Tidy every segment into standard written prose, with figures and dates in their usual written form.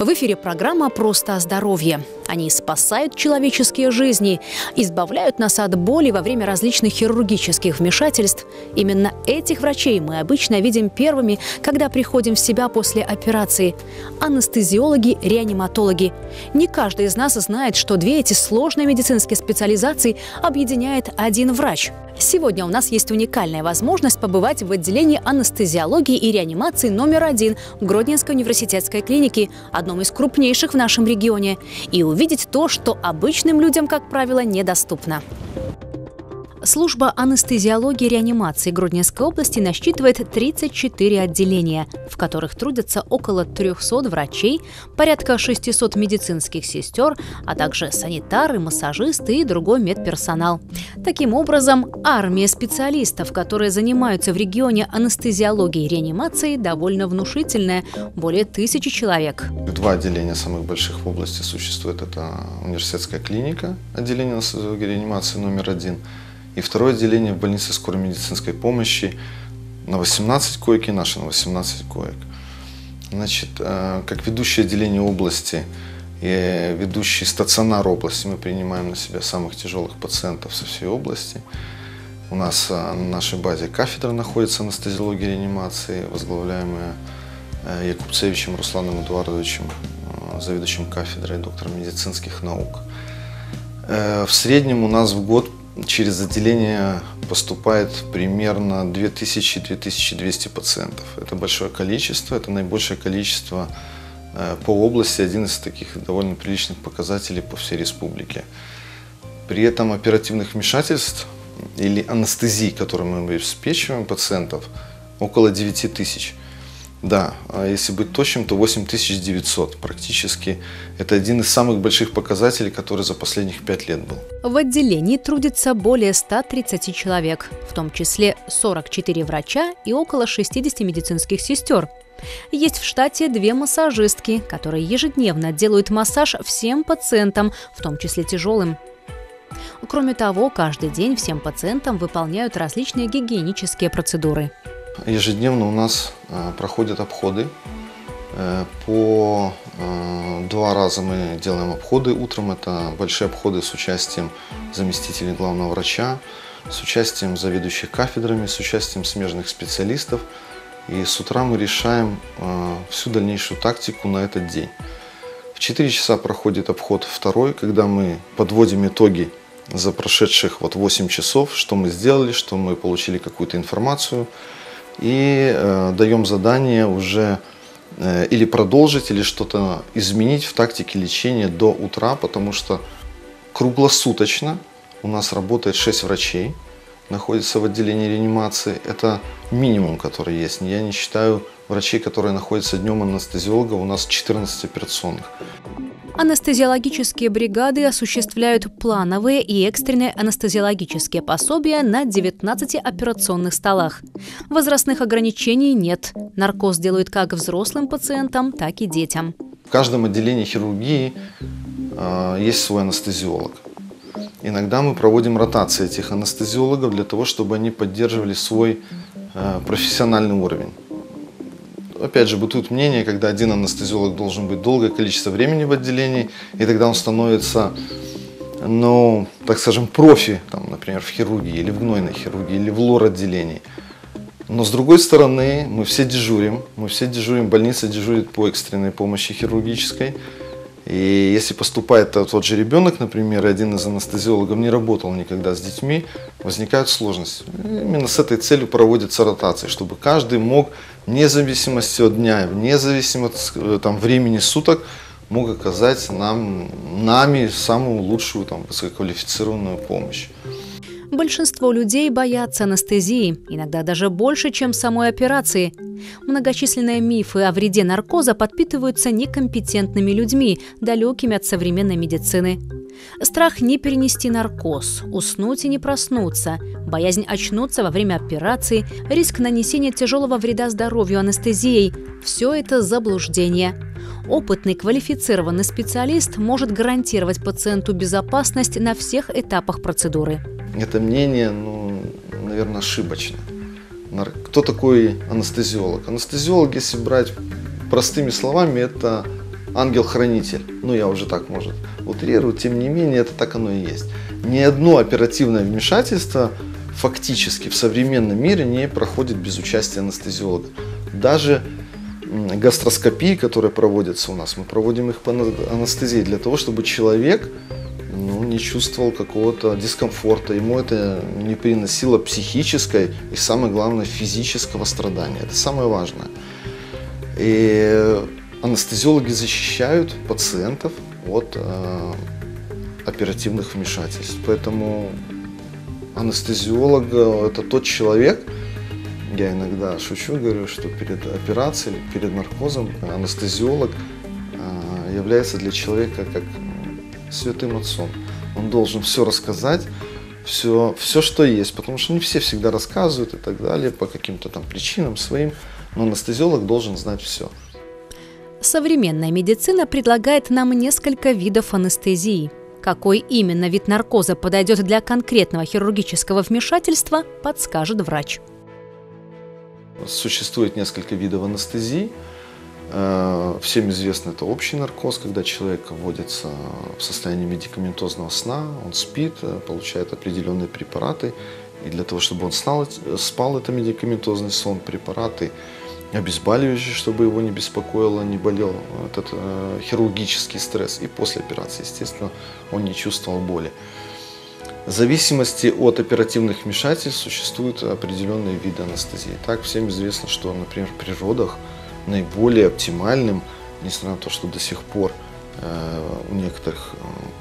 В эфире программа «Просто о здоровье». Они спасают человеческие жизни, избавляют нас от боли во время различных хирургических вмешательств. Именно этих врачей мы обычно видим первыми, когда приходим в себя после операции. Анестезиологи, реаниматологи. Не каждый из нас знает, что две эти сложные медицинские специализации объединяет один врач. Сегодня у нас есть уникальная возможность побывать в отделении анестезиологии и реанимации номер 1 Гродненской университетской клиники, одном из крупнейших в нашем регионе, и увидеть то, что обычным людям, как правило, недоступно. Служба анестезиологии и реанимации Гродненской области насчитывает 34 отделения, в которых трудятся около 300 врачей, порядка 600 медицинских сестер, а также санитары, массажисты и другой медперсонал. Таким образом, армия специалистов, которые занимаются в регионе анестезиологией и реанимацией, довольно внушительная – более 1000 человек. Два отделения самых больших в области существует. Это университетская клиника, отделение анестезиологии и реанимации номер 1. И второе отделение в больнице скорой медицинской помощи на 18 коек и наше на 18 коек. Значит, как ведущее отделение области и ведущий стационар области мы принимаем на себя самых тяжелых пациентов со всей области. У нас на нашей базе кафедра находится анестезиологии и реанимации, возглавляемая Якубцевичем Русланом Эдуардовичем, заведующим кафедрой, доктором медицинских наук. В среднем у нас в год через отделение поступает примерно 2000-2200 пациентов. Это большое количество, это наибольшее количество по области, один из таких довольно приличных показателей по всей республике. При этом оперативных вмешательств или анестезий, которыми мы обеспечиваем пациентов, около 9000. Да, а если быть точным, то 8900 практически. Это один из самых больших показателей, который за последних 5 лет был. В отделении трудится более 130 человек, в том числе 44 врача и около 60 медицинских сестер. Есть в штате 2 массажистки, которые ежедневно делают массаж всем пациентам, в том числе тяжелым. Кроме того, каждый день всем пациентам выполняют различные гигиенические процедуры. Ежедневно у нас проходят обходы. По 2 раза мы делаем обходы. Утром это большие обходы с участием заместителей главного врача, с участием заведующих кафедрами, с участием смежных специалистов. И с утра мы решаем всю дальнейшую тактику на этот день. В 4 часа проходит обход второй, когда мы подводим итоги за прошедших 8 часов, что мы сделали, что мы получили какую-то информацию. И даем задание уже или продолжить, или что-то изменить в тактике лечения до утра, потому что круглосуточно у нас работает 6 врачей, находится в отделении реанимации. Это минимум, который есть. Я не считаю врачей, которые находятся днем анестезиолога, у нас 14 операционных. Анестезиологические бригады осуществляют плановые и экстренные анестезиологические пособия на 19 операционных столах. Возрастных ограничений нет. Наркоз делают как взрослым пациентам, так и детям. В каждом отделении хирургии есть свой анестезиолог. Иногда мы проводим ротации этих анестезиологов для того, чтобы они поддерживали свой профессиональный уровень. Опять же, бытует мнение, когда один анестезиолог должен быть долгое количество времени в отделении, и тогда он становится, так скажем, профи, например, в хирургии, или в гнойной хирургии, или в лор-отделении. Но с другой стороны, мы все дежурим, больница дежурит по экстренной помощи хирургической. И если поступает тот же ребенок, например, и один из анестезиологов не работал никогда с детьми, возникают сложности. Именно с этой целью проводятся ротации, чтобы каждый мог, вне зависимости от дня, вне зависимости от времени суток, мог оказать нами самую лучшую высококвалифицированную помощь. Большинство людей боятся анестезии, иногда даже больше, чем самой операции. Многочисленные мифы о вреде наркоза подпитываются некомпетентными людьми, далекими от современной медицины. Страх не перенести наркоз, уснуть и не проснуться, боязнь очнуться во время операции, риск нанесения тяжелого вреда здоровью анестезией – все это заблуждение. Опытный, квалифицированный специалист может гарантировать пациенту безопасность на всех этапах процедуры. Это мнение, наверное, ошибочно. Кто такой анестезиолог? Анестезиолог, если брать простыми словами, это ангел-хранитель. Ну, я уже так, может, утрирую, тем не менее, это так оно и есть. Ни одно оперативное вмешательство фактически в современном мире не проходит без участия анестезиолога. Даже гастроскопии, которые проводятся у нас, мы проводим их по анестезии для того, чтобы человек не чувствовал какого-то дискомфорта, ему это не приносило психической и, самое главное, физического страдания. Это самое важное. И анестезиологи защищают пациентов от оперативных вмешательств. Поэтому анестезиолог – это тот человек, я иногда шучу, говорю, что перед операцией, перед наркозом анестезиолог является для человека как святым отцом. Он должен все рассказать, все, что есть, потому что не все всегда рассказывают и так далее, по каким-то там причинам своим, но анестезиолог должен знать все. Современная медицина предлагает нам несколько видов анестезии. Какой именно вид наркоза подойдет для конкретного хирургического вмешательства, подскажет врач. Существует несколько видов анестезии. Всем известно, это общий наркоз, когда человек вводится в состоянии медикаментозного сна, он спит, получает определенные препараты, и для того, чтобы он спал, это медикаментозный сон, препараты обезболивающие, чтобы его не беспокоило, не болел этот хирургический стресс, и после операции, естественно, он не чувствовал боли. В зависимости от оперативных вмешательств существуют определенные виды анестезии. Так, всем известно, что, например, при родах наиболее оптимальным, несмотря на то, что до сих пор у некоторых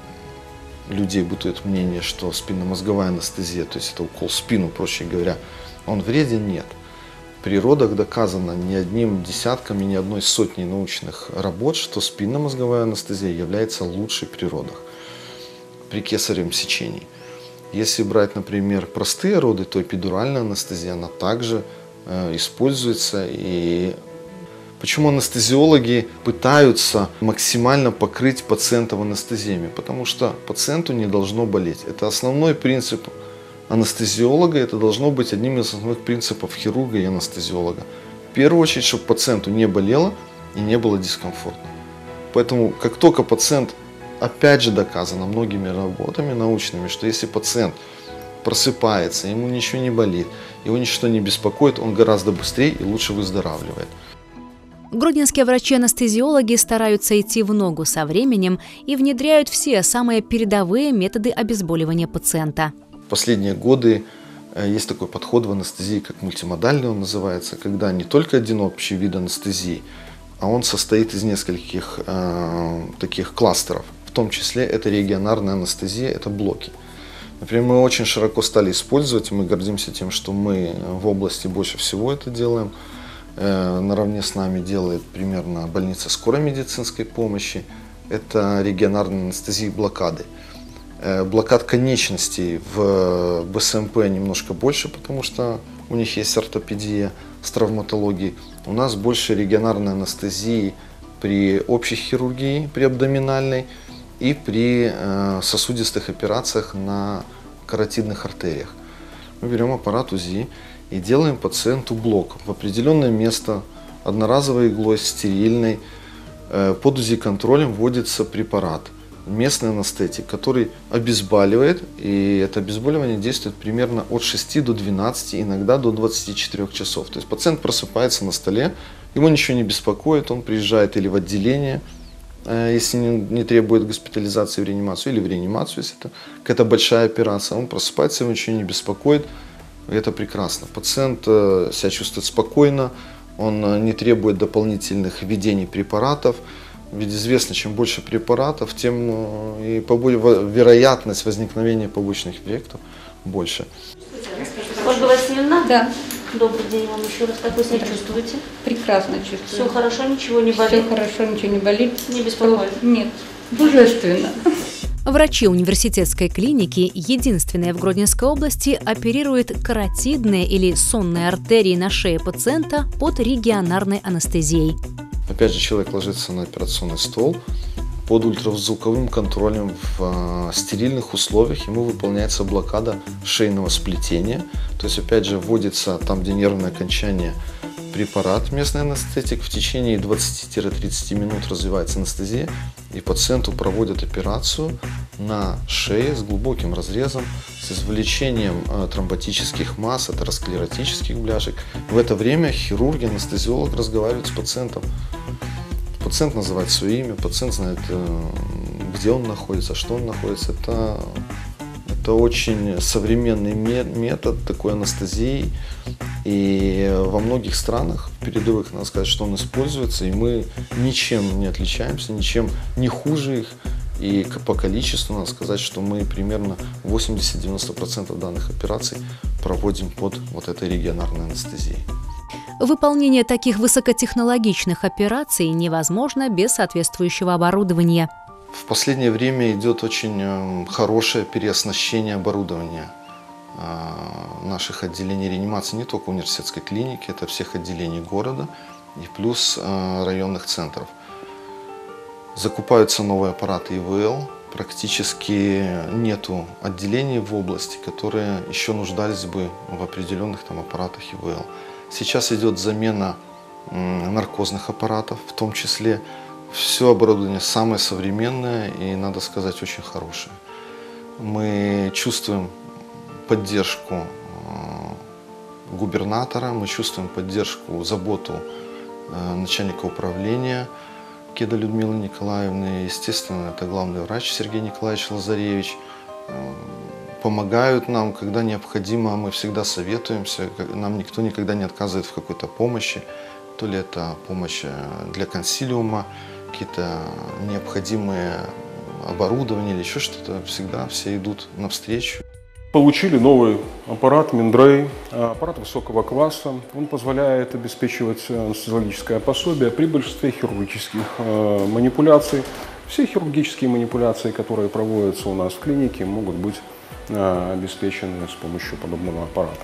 людей бытует мнение, что спинномозговая анестезия, то есть это укол в спину, проще говоря, он вреден, нет. При родах доказано не одним десятком и не одной сотней научных работ, что спинномозговая анестезия является лучшей при родах, при кесаревом сечении. Если брать, например, простые роды, то эпидуральная анестезия, она также используется. И почему анестезиологи пытаются максимально покрыть пациентов анестезиями? Потому что пациенту не должно болеть. Это основной принцип анестезиолога, это должно быть одним из основных принципов хирурга и анестезиолога. В первую очередь, чтобы пациенту не болело и не было дискомфортно. Поэтому, как только пациент, опять же доказано многими работами научными, что если пациент просыпается, ему ничего не болит, его ничто не беспокоит, он гораздо быстрее и лучше выздоравливает. Гродненские врачи-анестезиологи стараются идти в ногу со временем и внедряют все самые передовые методы обезболивания пациента. В последние годы есть такой подход в анестезии, как мультимодальный он называется, когда не только один общий вид анестезии, а он состоит из нескольких таких кластеров. В том числе это регионарная анестезия, это блоки. Например, мы очень широко стали использовать, мы гордимся тем, что мы в области больше всего это делаем. Наравне с нами делает примерно больница скорой медицинской помощи. Это регионарная анестезия блокады. Блокад конечностей в БСМП немножко больше, потому что у них есть ортопедия с травматологией. У нас больше регионарной анестезии при общей хирургии, при абдоминальной и при сосудистых операциях на каротидных артериях. Мы берем аппарат УЗИ и делаем пациенту блок в определенное место, одноразовой иглой, стерильной. Под УЗИ-контролем вводится препарат, местный анестетик, который обезболивает, и это обезболивание действует примерно от 6 до 12, иногда до 24 часов. То есть пациент просыпается на столе, его ничего не беспокоит, он приезжает или в отделение, если не требует госпитализации в реанимацию, или в реанимацию, если это какая-то большая операция, он просыпается, его ничего не беспокоит, и это прекрасно. Пациент себя чувствует спокойно, он не требует дополнительных введений препаратов, ведь известно, чем больше препаратов, тем и вероятность возникновения побочных эффектов больше. Ольга Васильевна? Да. Добрый день вам еще раз. Как вы себя чувствуете? Прекрасно чувствую. Все хорошо, ничего не болит? Все хорошо, ничего не болит. Не беспокоит? Нет, божественно. Врачи университетской клиники, единственные в Гродненской области, оперируют каротидные или сонные артерии на шее пациента под регионарной анестезией. Опять же, человек ложится на операционный стол, под ультразвуковым контролем в стерильных условиях ему выполняется блокада шейного сплетения. То есть, опять же, вводится там, где нервное окончание препарат, местный анестетик. В течение 20-30 минут развивается анестезия, и пациенту проводят операцию на шее с глубоким разрезом, с извлечением тромботических масс, атеросклеротических бляшек. В это время хирург, анестезиолог разговаривает с пациентом. Пациент называет свое имя, пациент знает, где он находится, что он находится. Это очень современный метод такой анестезии, и во многих странах передовых, надо сказать, что он используется, и мы ничем не отличаемся, ничем не хуже их, и по количеству надо сказать, что мы примерно 80-90% данных операций проводим под вот этой регионарной анестезией. Выполнение таких высокотехнологичных операций невозможно без соответствующего оборудования. В последнее время идет очень хорошее переоснащение оборудования наших отделений реанимации, не только университетской клиники, это всех отделений города и плюс районных центров. Закупаются новые аппараты ИВЛ, практически нету отделений в области, которые еще нуждались бы в определенных аппаратах ИВЛ. Сейчас идет замена наркозных аппаратов, в том числе. Все оборудование самое современное и, надо сказать, очень хорошее. Мы чувствуем поддержку губернатора, мы чувствуем поддержку, заботу начальника управления Кеда Людмилы Николаевны. Естественно, это главный врач Сергей Николаевич Лазаревич. Помогают нам, когда необходимо, мы всегда советуемся, нам никто никогда не отказывает в какой-то помощи. То ли это помощь для консилиума, какие-то необходимые оборудования или еще что-то, всегда все идут навстречу. Получили новый аппарат Миндрей, аппарат высокого класса. Он позволяет обеспечивать анестезиологическое пособие при большинстве хирургических манипуляций. Все хирургические манипуляции, которые проводятся у нас в клинике, могут быть обеспечены с помощью подобного аппарата.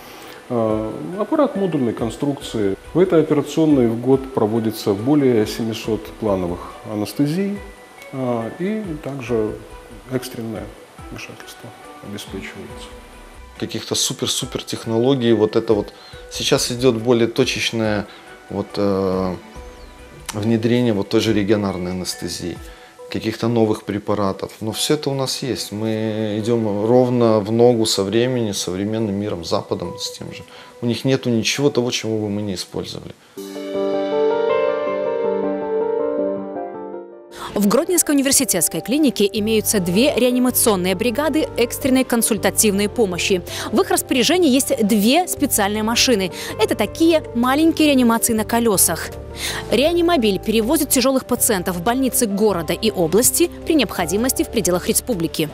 Аппарат модульной конструкции. В этой операционной в год проводится более 700 плановых анестезий, и также экстренное вмешательство обеспечивается. Каких-то супер-супер технологий, сейчас идет более точечное внедрение той же регионарной анестезии, каких-то новых препаратов. Но все это у нас есть. Мы идем ровно в ногу со временем, современным миром, Западом, с тем же. У них нету ничего того, чего бы мы не использовали. В Гродненской университетской клинике имеются 2 реанимационные бригады экстренной консультативной помощи. В их распоряжении есть 2 специальные машины. Это такие маленькие реанимации на колесах. Реанимобиль перевозит тяжелых пациентов в больницы города и области при необходимости в пределах республики.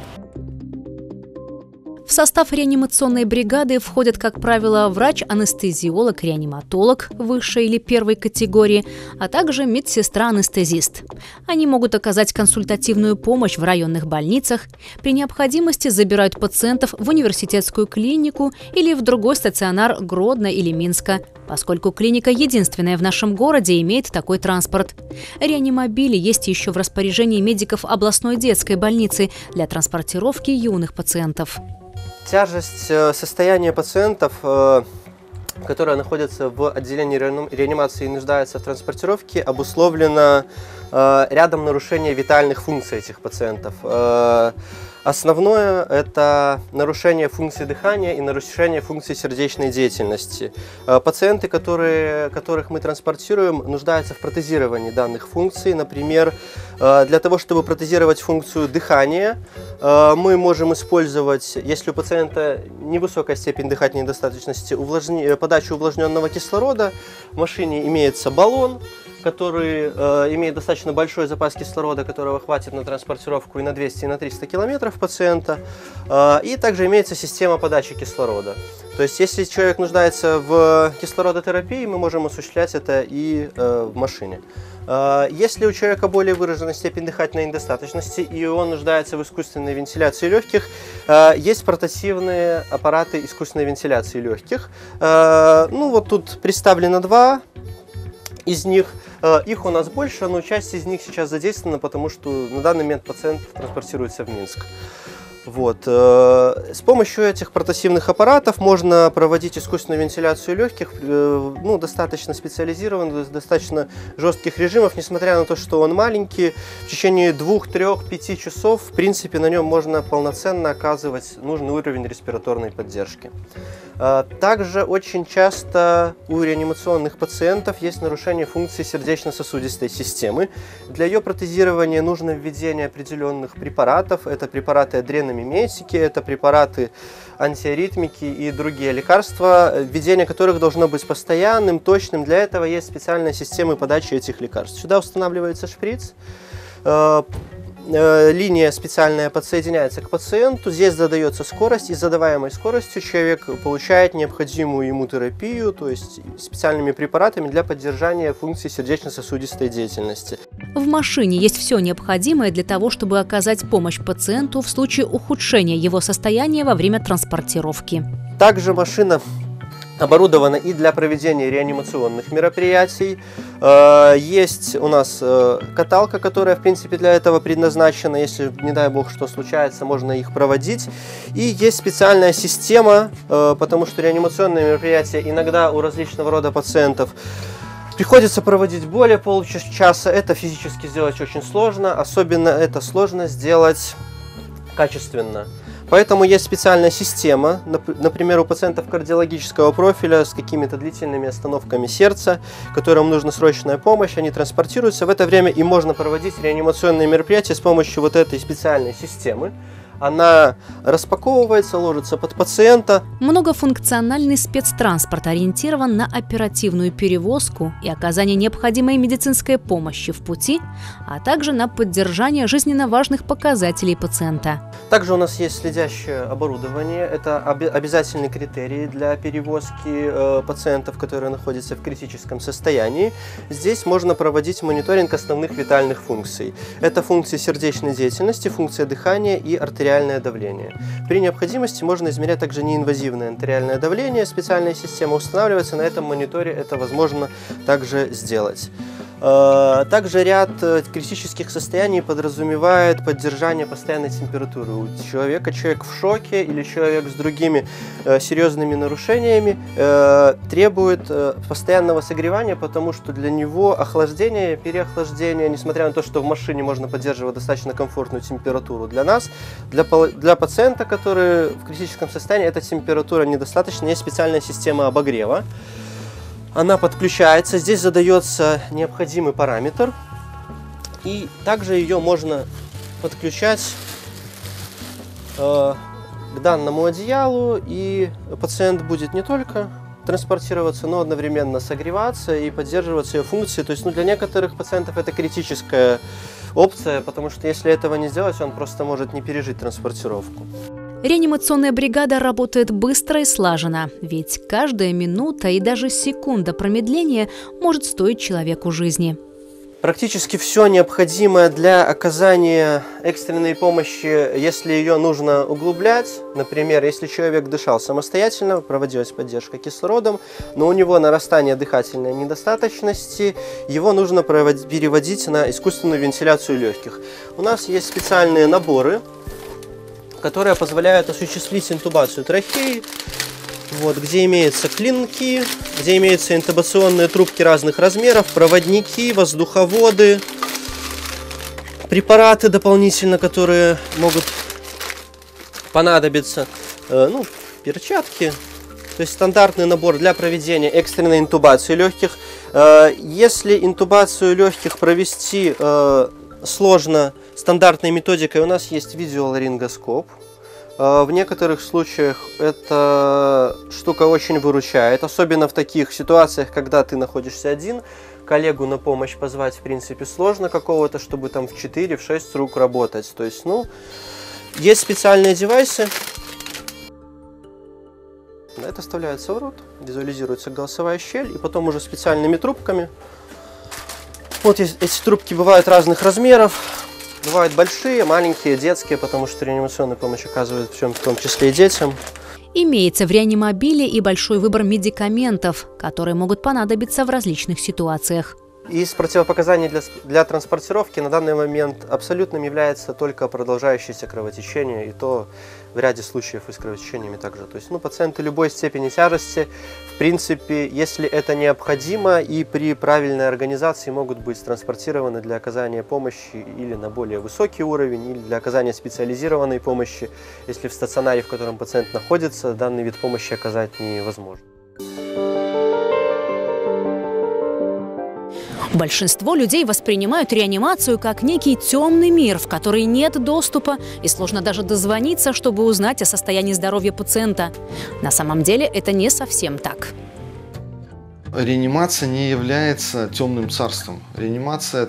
В состав реанимационной бригады входят, как правило, врач-анестезиолог, реаниматолог высшей или первой категории, а также медсестра-анестезист. Они могут оказать консультативную помощь в районных больницах, при необходимости забирают пациентов в университетскую клинику или в другой стационар Гродно или Минска, поскольку клиника единственная в нашем городе имеет такой транспорт. Реанимобили есть еще в распоряжении медиков областной детской больницы для транспортировки юных пациентов. Тяжесть состояния пациентов, которые находятся в отделении реанимации и нуждаются в транспортировке, обусловлена рядом нарушений витальных функций этих пациентов. Основное – это нарушение функции дыхания и нарушение функции сердечной деятельности. Пациенты, которых мы транспортируем, нуждаются в протезировании данных функций. Например, для того, чтобы протезировать функцию дыхания, мы можем использовать, если у пациента невысокая степень дыхательной недостаточности, подачу увлажненного кислорода. В машине имеется баллон, который имеет достаточно большой запас кислорода, которого хватит на транспортировку и на 200, и на 300 километров пациента. И также имеется система подачи кислорода. То есть, если человек нуждается в кислородотерапии, мы можем осуществлять это и в машине. Если у человека более выраженная степень дыхательной недостаточности и он нуждается в искусственной вентиляции легких, есть портативные аппараты искусственной вентиляции легких. Тут представлено 2 из них. Их у нас больше, но часть из них сейчас задействована, потому что на данный момент пациент транспортируется в Минск. Вот. С помощью этих портативных аппаратов можно проводить искусственную вентиляцию легких, ну, достаточно специализированных, достаточно жестких режимов, несмотря на то, что он маленький. В течение 2, 3, 5 часов, в принципе, на нем можно полноценно оказывать нужный уровень респираторной поддержки. Также очень часто у реанимационных пациентов есть нарушение функции сердечно-сосудистой системы. Для ее протезирования нужно введение определенных препаратов. Это препараты адреномиметики, это препараты антиаритмики и другие лекарства, введение которых должно быть постоянным, точным. Для этого есть специальные системы подачи этих лекарств. Сюда устанавливается шприц. Линия специальная подсоединяется к пациенту, здесь задается скорость, и с задаваемой скоростью человек получает необходимую ему терапию, то есть специальными препаратами для поддержания функции сердечно-сосудистой деятельности. В машине есть все необходимое для того, чтобы оказать помощь пациенту в случае ухудшения его состояния во время транспортировки. Также машина оборудована и для проведения реанимационных мероприятий. Есть у нас каталка, которая, в принципе, для этого предназначена. Если, не дай бог, что случается, можно их проводить. И есть специальная система, потому что реанимационные мероприятия иногда у различного рода пациентов приходится проводить более получаса. Это физически сделать очень сложно. Особенно это сложно сделать качественно. Поэтому есть специальная система, например, у пациентов кардиологического профиля с какими-то длительными остановками сердца, которым нужна срочная помощь, они транспортируются. В это время им можно проводить реанимационные мероприятия с помощью вот этой специальной системы. Она распаковывается, ложится под пациента. Многофункциональный спецтранспорт ориентирован на оперативную перевозку и оказание необходимой медицинской помощи в пути, а также на поддержание жизненно важных показателей пациента. Также у нас есть следящее оборудование. Это обязательный критерий для перевозки пациентов, которые находятся в критическом состоянии. Здесь можно проводить мониторинг основных витальных функций. Это функции сердечной деятельности, функция дыхания и артериальное давление. При необходимости можно измерять также неинвазивное артериальное давление. Специальная система устанавливается, на этом мониторе это возможно также сделать. Также ряд критических состояний подразумевает поддержание постоянной температуры у человека. Человек в шоке или человек с другими серьезными нарушениями требует постоянного согревания, потому что для него охлаждение, переохлаждение, несмотря на то, что в машине можно поддерживать достаточно комфортную температуру, для нас, для пациента, который в критическом состоянии, эта температура недостаточна, есть специальная система обогрева. Она подключается, здесь задается необходимый параметр, и также ее можно подключать к данному одеялу, и пациент будет не только транспортироваться, но одновременно согреваться и поддерживать ее функции. То есть, для некоторых пациентов это критическая опция, потому что если этого не сделать, он просто может не пережить транспортировку. Реанимационная бригада работает быстро и слаженно, ведь каждая минута и даже секунда промедления может стоить человеку жизни. Практически все необходимое для оказания экстренной помощи, если ее нужно углублять. Например, если человек дышал самостоятельно, проводилась поддержка кислородом, но у него нарастание дыхательной недостаточности, его нужно переводить на искусственную вентиляцию легких. У нас есть специальные наборы, которые позволяют осуществить интубацию трахеи, где имеются клинки, где имеются интубационные трубки разных размеров, проводники, воздуховоды, препараты дополнительно, которые могут понадобиться, перчатки. То есть стандартный набор для проведения экстренной интубации легких. Если интубацию легких провести сложно стандартной методикой, у нас есть видеоларингоскоп. В некоторых случаях эта штука очень выручает, особенно в таких ситуациях, когда ты находишься один, коллегу на помощь позвать в принципе сложно какого-то, чтобы там в 4-6 рук работать. То есть, есть специальные девайсы. Это вставляется в рот, визуализируется голосовая щель, и потом уже специальными трубками. Эти трубки бывают разных размеров. Бывают большие, маленькие, детские, потому что реанимационную помощь оказывают в том числе и детям. Имеется в реанимобиле и большой выбор медикаментов, которые могут понадобиться в различных ситуациях. Из противопоказаний для транспортировки на данный момент абсолютным является только продолжающееся кровотечение, и то в ряде случаев и с кровотечениями также. То есть, пациенты любой степени тяжести, в принципе, если это необходимо, и при правильной организации могут быть транспортированы для оказания помощи или на более высокий уровень, или для оказания специализированной помощи, если в стационаре, в котором пациент находится, данный вид помощи оказать невозможно. Большинство людей воспринимают реанимацию как некий темный мир, в который нет доступа и сложно даже дозвониться, чтобы узнать о состоянии здоровья пациента. На самом деле это не совсем так. Реанимация не является темным царством. Реанимация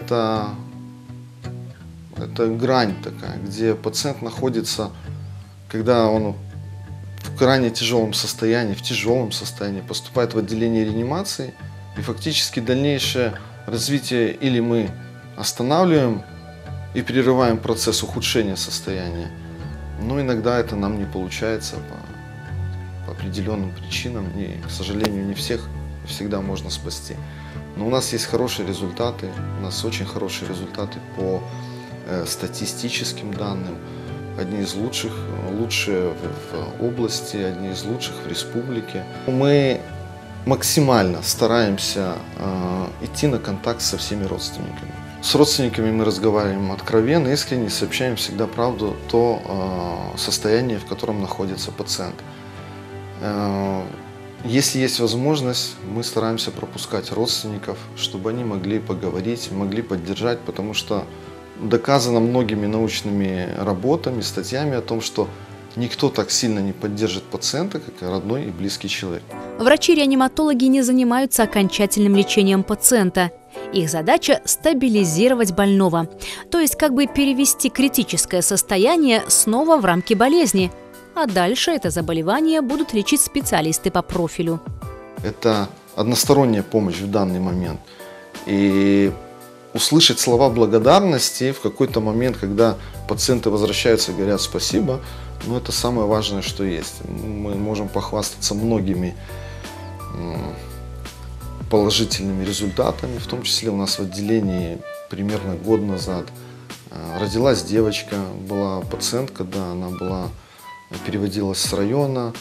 это грань такая, где пациент находится, когда он в крайне тяжелом состоянии, поступает в отделение реанимации, и фактически дальнейшее развитие или мы останавливаем и прерываем процесс ухудшения состояния, но иногда это нам не получается по определенным причинам, и, к сожалению, не всех всегда можно спасти. Но у нас есть хорошие результаты, у нас очень хорошие результаты по статистическим данным, одни из лучшие в области, одни из лучших в республике. Мы максимально стараемся идти на контакт со всеми родственниками. С родственниками мы разговариваем откровенно, искренне, сообщаем всегда правду, то состояние, в котором находится пациент. Если есть возможность, мы стараемся пропускать родственников, чтобы они могли поговорить, могли поддержать, потому что доказано многими научными работами, статьями о том, что никто так сильно не поддержит пациента, как родной и близкий человек. Врачи-реаниматологи не занимаются окончательным лечением пациента. Их задача – стабилизировать больного, то есть как бы перевести критическое состояние снова в рамки болезни. А дальше это заболевание будут лечить специалисты по профилю. Это односторонняя помощь в данный момент. И услышать слова благодарности в какой-то момент, когда пациенты возвращаются и говорят спасибо, это самое важное, что есть. Мы можем похвастаться многими положительными результатами, в том числе у нас в отделении примерно год назад родилась девочка, была пациентка, она переводилась с района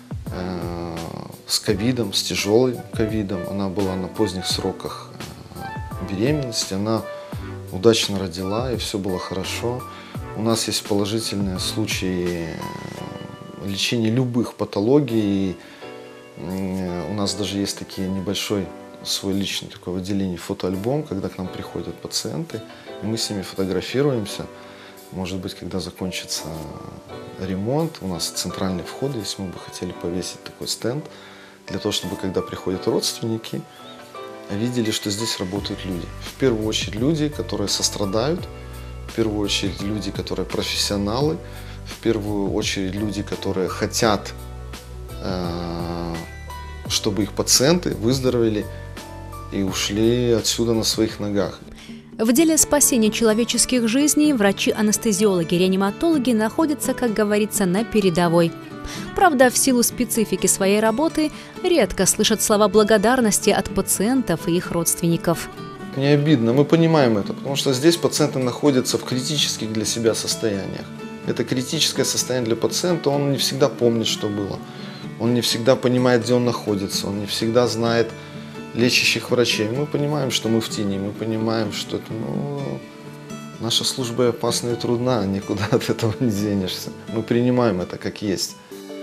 с ковидом, с тяжелым ковидом, она была на поздних сроках беременности, она удачно родила, и все было хорошо. У нас есть положительные случаи лечения любых патологий. У нас даже есть такие небольшой свой личный такой в отделении фотоальбом, когда к нам приходят пациенты, и мы с ними фотографируемся. Может быть, когда закончится ремонт, у нас центральный вход, если мы бы хотели повесить такой стенд, для того, чтобы когда приходят родственники, видели, что здесь работают люди. В первую очередь люди, которые сострадают, в первую очередь люди, которые профессионалы, в первую очередь люди, которые хотят, чтобы их пациенты выздоровели и ушли отсюда на своих ногах. В деле спасения человеческих жизней врачи-анестезиологи, реаниматологи находятся, как говорится, на передовой. Правда, в силу специфики своей работы редко слышат слова благодарности от пациентов и их родственников. Не обидно, мы понимаем это, потому что здесь пациенты находятся в критических для себя состояниях. Это критическое состояние для пациента, он не всегда помнит, что было. Он не всегда понимает, где он находится, он не всегда знает лечащих врачей. Мы понимаем, что мы в тени, мы понимаем, что это, наша служба опасна и трудна, никуда от этого не денешься. Мы принимаем это как есть.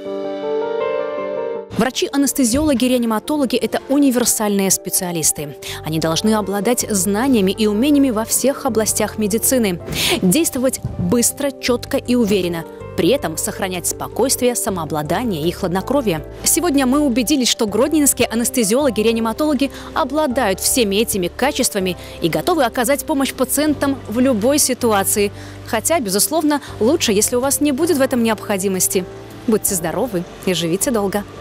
Врачи-анестезиологи, реаниматологи – это универсальные специалисты. Они должны обладать знаниями и умениями во всех областях медицины, действовать быстро, четко и уверенно, при этом сохранять спокойствие, самообладание и хладнокровие. Сегодня мы убедились, что гродненские анестезиологи, реаниматологи обладают всеми этими качествами и готовы оказать помощь пациентам в любой ситуации. Хотя, безусловно, лучше, если у вас не будет в этом необходимости. Будьте здоровы и живите долго.